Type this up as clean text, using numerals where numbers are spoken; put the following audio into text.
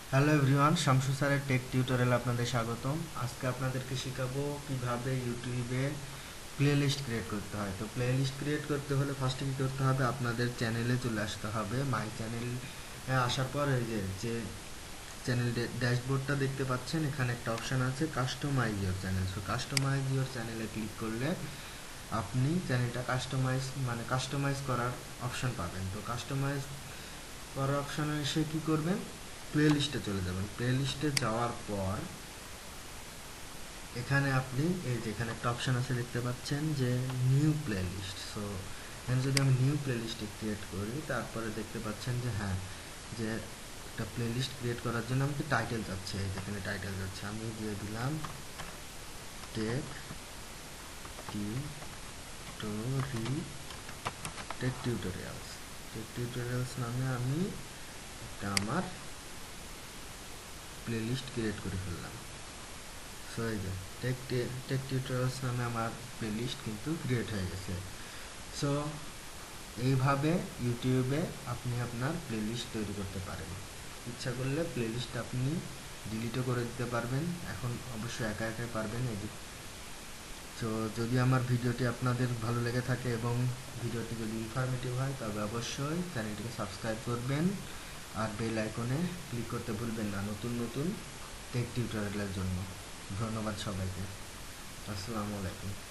Hello everyone, Shamsu স্যারের take টিউটোরিয়ালে আপনাদের স্বাগতম। আজকে আপনাদেরকে শেখাবো কিভাবে ইউটিউবে প্লেলিস্ট ক্রিয়েট করতে হয়। তো প্লেলিস্ট ক্রিয়েট করতে হলে ফার্স্টে কী করতে হবে, আপনাদের চ্যানেলে চলে আসতে হবে। মাই চ্যানেল আসার পর এই যে চ্যানেল ড্যাশবোর্ডটা দেখতে পাচ্ছেন, এখানে একটা অপশান আছে customise your channel. So customise your চ্যানেলে ক্লিক করলে আপনি চ্যানেলটা কাস্টমাইজ করার অপশান পাবেন। তো কাস্টমাইজ করার অপশানে এসে কী করবেন, প্লে লিস্টে চলে যাবেন। প্লে লিস্টে যাওয়ার পর এখানে আপনি এই যে এখানে একটা অপশান আছে দেখতে পাচ্ছেন যে নিউ প্লে লিস্ট। সো এখানে যদি আমি নিউ প্লে লিস্টে ক্রিয়েট করি, তারপরে দেখতে পাচ্ছেন যে হ্যাঁ, যে একটা প্লে লিস্ট ক্রিয়েট করার জন্য আমাকে টাইটেল যাচ্ছে। এই যেখানে টাইটেল যাচ্ছে, আমি দিয়ে দিলাম টেক টিউটোরিয়ালস। টেক টিউটোরিয়ালস নামে আমি একটা আমার প্লে লিস্ট ক্রিয়েট করে ফেললাম। সো এই যে টেক টিউটোরিয়ালস নামে আমার প্লে লিস্ট কিন্তু ক্রিয়েট হয়ে গেছে। সো এইভাবে ইউটিউবে আপনি আপনার প্লে লিস্ট তৈরি করতে পারেন। ইচ্ছা করলে প্লে লিস্ট আপনি ডিলিটও করে দিতে পারবেন। এখন অবশ্যই একা একাই পারবেন। তো যদি আমার ভিডিওটি আপনাদের ভালো লেগে থাকে এবং ভিডিওটি যদি ইনফরমেটিভ হয়, তবে অবশ্যই চ্যানেলটিকে সাবস্ক্রাইব করবেন আর বেল আইকনে ক্লিক করতে ভুলবেন না নতুন নতুন টেক টিউটোরিয়ালের জন্য। ধন্যবাদ সবাইকে। আসসালামু আলাইকুম।